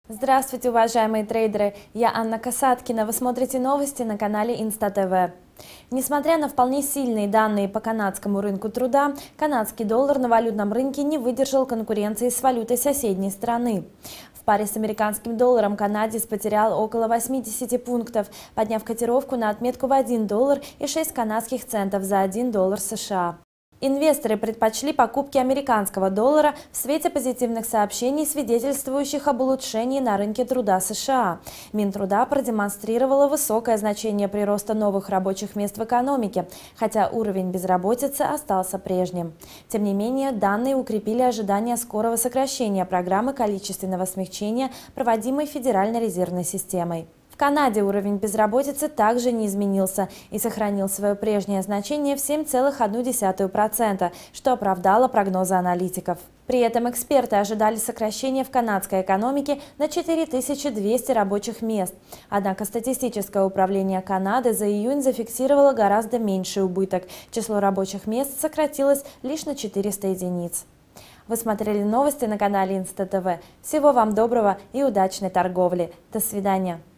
Здравствуйте, уважаемые трейдеры! Я Анна Касаткина. Вы смотрите новости на канале Инста-ТВ. Несмотря на вполне сильные данные по канадскому рынку труда, канадский доллар на валютном рынке не выдержал конкуренции с валютой соседней страны. В паре с американским долларом канадец потерял около 80 пунктов, подняв котировку на отметку в 1 доллар и 6 канадских центов за 1 доллар США. Инвесторы предпочли покупки американского доллара в свете позитивных сообщений, свидетельствующих об улучшении на рынке труда США. Минтруда продемонстрировала высокое значение прироста новых рабочих мест в экономике, хотя уровень безработицы остался прежним. Тем не менее, данные укрепили ожидания скорого сокращения программы количественного смягчения, проводимой Федеральной резервной системой. В Канаде уровень безработицы также не изменился и сохранил свое прежнее значение в 7,1%, что оправдало прогнозы аналитиков. При этом эксперты ожидали сокращения в канадской экономике на 4200 рабочих мест. Однако статистическое управление Канады за июнь зафиксировало гораздо меньший убыток. Число рабочих мест сократилось лишь на 400 единиц. Вы смотрели новости на канале Инста-ТВ. Всего вам доброго и удачной торговли. До свидания.